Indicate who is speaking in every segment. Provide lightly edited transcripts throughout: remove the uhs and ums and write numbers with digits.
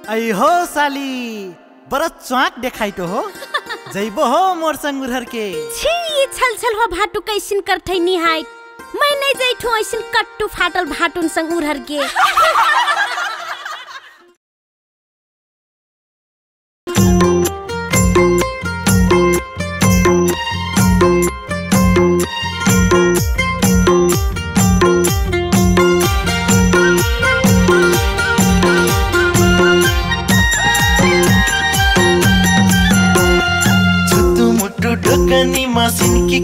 Speaker 1: आई हो साली बड़ा चौक देखाई तो हो जइबो हो मोर संग उधर के
Speaker 2: छी ये छल छल हो भाटू कैसिन करथै निहाय मैं नहीं जइठो ऐसिन कट्टू फाटल भाटुन संग उधर के
Speaker 3: सिनकी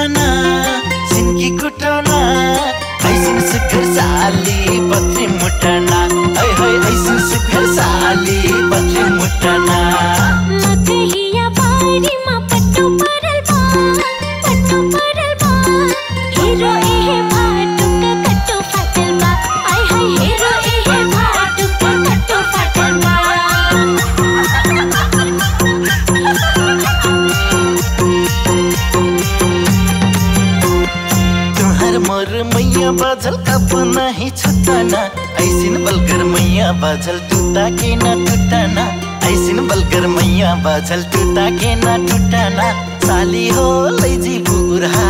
Speaker 3: कुटाना ऐसिन सुखर साली पत्री मुटाना ऐ हाय ऐसिन सुखर साली पत्री मुटाना
Speaker 2: मकहिया बारी मा पट्टू परल बा हीरो एहे भाटू का कट्टू फाटल बा ऐ हाय हीरो एहे भाटू का कट्टू फाटल बा
Speaker 3: मोर मैया बाजल कब नहीं छुटाना ऐसिन बलगर मैया बाजल टूटा के ना टूटाना ऐसिन बलगर मैया बाजल टूटा के ना टूटाना साली हो लैजी बुरहा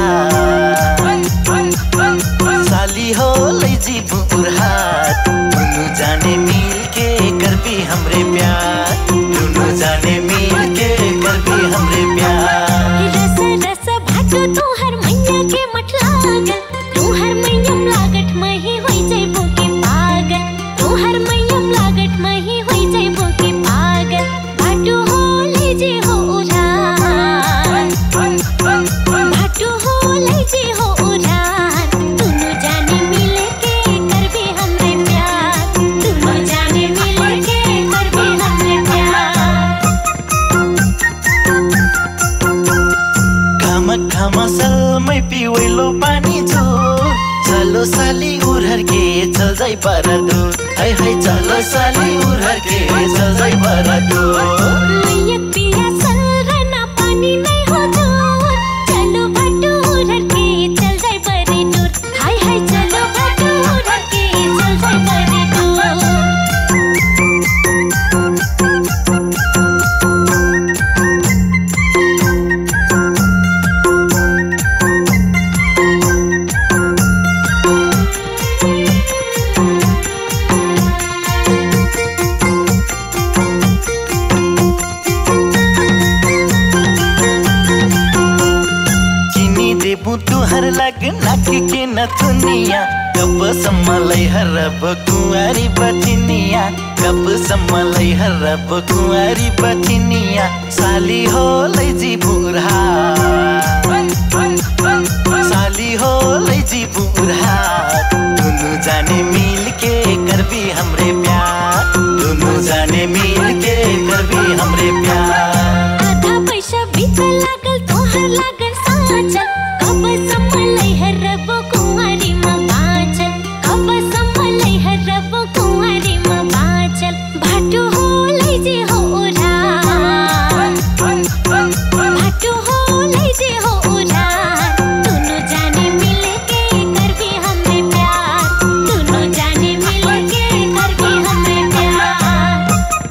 Speaker 3: साली हो लैजी बुरहा दोनों जाने मिल के कर भी हमरे प्यार दोनों जाने मिल के कर भी हमरे प्यार
Speaker 2: रस रस भाटू तू हर मैया के मठ लागल तू हर मैयम लागट मही होई जइबो के पागल तू हर मैयम लागट मही होई जइबो के पागल भाटू हो ले जे हो उड़ान भाटू हो ले जे हो उड़ान दोनों जाने मिल के करबे हमरे प्यार दोनों जाने मिल के करबे हमरे प्यार
Speaker 3: घामा सलमै पिवैलो पानी जो चलो साली उधर के चल जाई बरा दूर हाय हाय चलो साली उधर के चल जाई बरा दूर
Speaker 2: मैया पिया सल रहना पानी नहीं हो दूर चलो भाटू उधर के चल जाई बरे दूर हाय हाय चलो भाटू उधर के चल जाई बरे दूर
Speaker 3: तुहर लग नक के नथुनिया कब सम्मलै हरब कुंवारी बथिनिया कब सम्मलै हरब कुंवारी बथिनिया साली हो लैजी बुरहा साली हो लैजी बुरहा दोनों जाने मिल के करबी हमरे प्यार दोनों जाने मिल के करबी हमरे प्यार
Speaker 2: आधा पैसा बीत लागल तोहर लागल साचल कब सम्मलै हरब कुंवारी मा बाचल कब सम्मलै हरब कुंवारी मा बाचल भाटू हो लैजे हो उड़ान भाटू हो लैजे हो उड़ान दोनों जाने मिल के करबे हमरे प्यार दोनों जाने मिल के करबे हमरे प्यार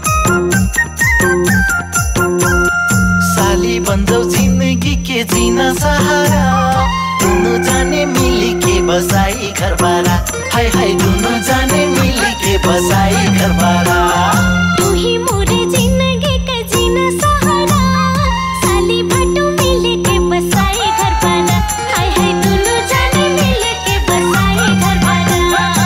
Speaker 3: साली बन जाऊ जिंदगी के जीना सहारा दोनों जाने मिली के बसाई घर बारा हाय हाय दोनों जाने मिली के बसाई घर बारा
Speaker 2: तू ही मोरे जिंदगी का जीना सहारा साली भाटू मिल के बसाई घर बारा हाय हाय दोनों जाने मिल के बसाई घर बारा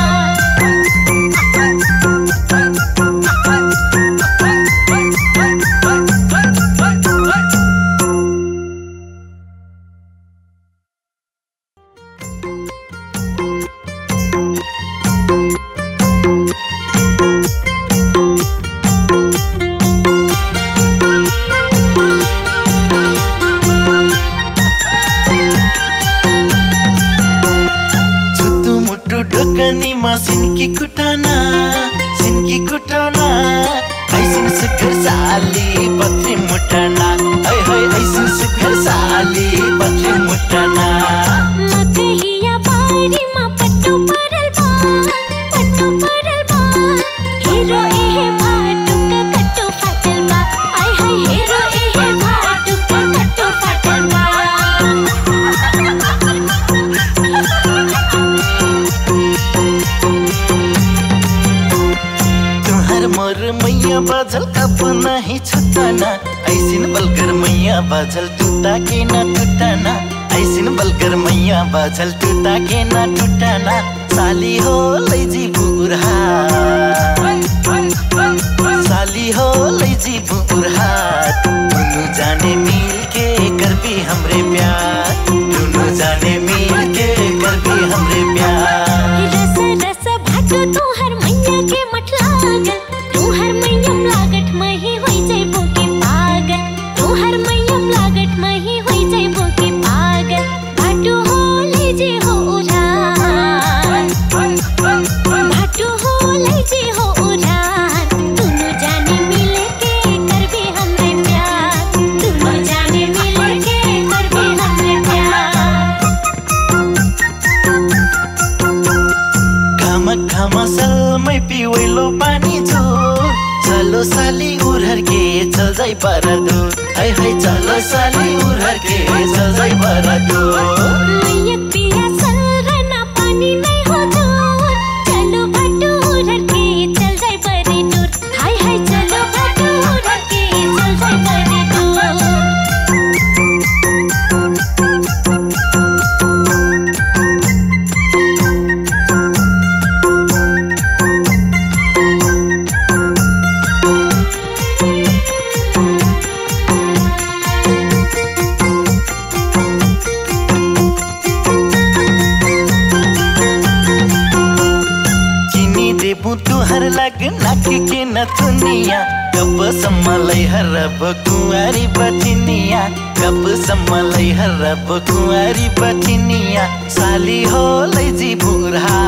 Speaker 3: सिनकी कुटाना ऐसिन सुखर साली पत्री मुटाना ऐ हाय ऐसिन सुखर साली पत्री मुटाना
Speaker 2: मकहिया बारी मा पट्टू परल बा हीरो एहे भाटू का
Speaker 3: बलगर मैया बाझल टूटा के न टूटाना ऐसिन बलगर मैया बाझल टूटा के न टूटाना साली हो लैजी बुरहा साली हो लैजी बुरहा दोनों जाने मिल के कर भी हमरे प्यार दोनों जाने मिल के कर भी हमरे प्यार
Speaker 2: रस रस भाटो तोहर मैया के मठ लागल तोहर मैयम लागट मही होई जइबो के पागल तोहर मैयम लागट मही होई जइबो के पागल भाटो हो लेजे हो उड़ान भाटो हो लेजे हो उड़ान दोनों जाने मिल के करबे हमरे प्यार दोनों जाने मिल के करबे हमरे प्यार
Speaker 3: घाम सलमै पिवैलो पानी जो चलो साली उरहर के चल जाई पर दूर हाय हाय चलो साली उरहर के चल जाई पर दूर
Speaker 2: मैयक पिया सल रहना पानी नहीं हो दूर चलो भाटो उरहर के चल जाई बरे दूर हाय हाय चलो भाटो उरहर के चल जाई बरे दूर
Speaker 3: तुहर लग नाक के नथुनिया कब सम्मलै हरब कुंवारी बठिनिया कब सम्मलै हरब कुंवारी बठिनिया साली हो लैजी बुरहा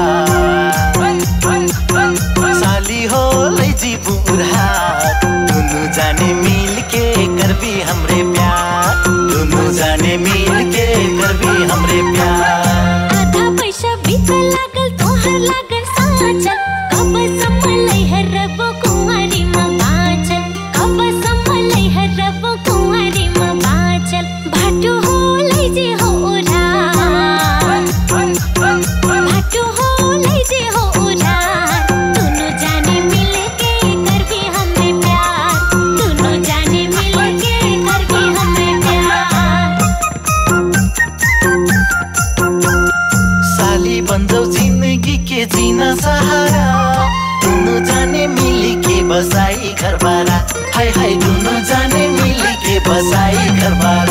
Speaker 3: साली हो लैजी बुरहा दोनों जाने मिल के करबी हमरे प्यार दोनों जाने मिल के करबी हमरे प्यार
Speaker 2: आधा पैसा बीतल लागल तोहर लागल साचल कब सम्मलै हरब कुंवारी म बाचल कब सम्मलै हरब कुंवारी म बाचल भाटो हो लैजे हो उड़ान भाटो हो लैजे हो उड़ान दोनों जाने मिल के करबे हमरे प्यार दोनों जाने मिल के करबे हमरे प्यार
Speaker 3: साली बन जाऊ जिंदगी के जीना सहारा दोनों जाने मिली के बसाई घर बारा हाय हाय दोनों जाने मिली के बसाई घर बारा